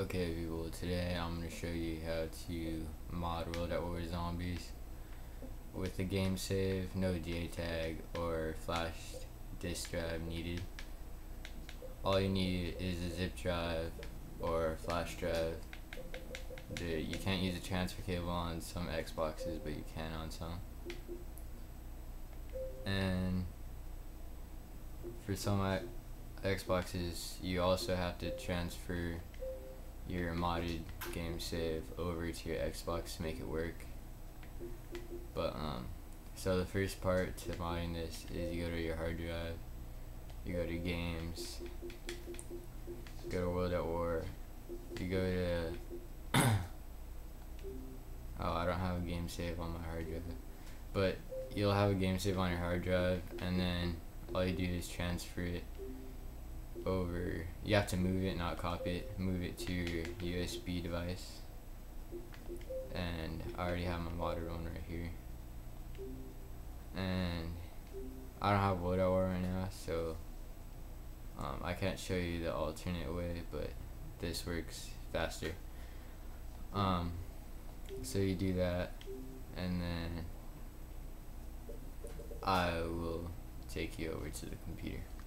Okay people, today I'm going to show you how to mod WaW zombies with the game save, no JTAG or flash disk drive needed. All you need is a zip drive or a flash drive. You can't use a transfer cable on some Xboxes, but you can on some. And for some Xboxes, you also have to transfer your modded game save over to your Xbox to make it work. But so the first part to modding this is you go to your hard drive, you go to games, go to World at War, you go to oh, I don't have a game save on my hard drive, but you'll have a game save on your hard drive, and then all you do is transfer it over. You have to move it, not copy it. Move it to your USB device. And I already have my modded one right here. And I don't have WaW right now, so I can't show you the alternate way, but this works faster. So you do that, and then I will take you over to the computer.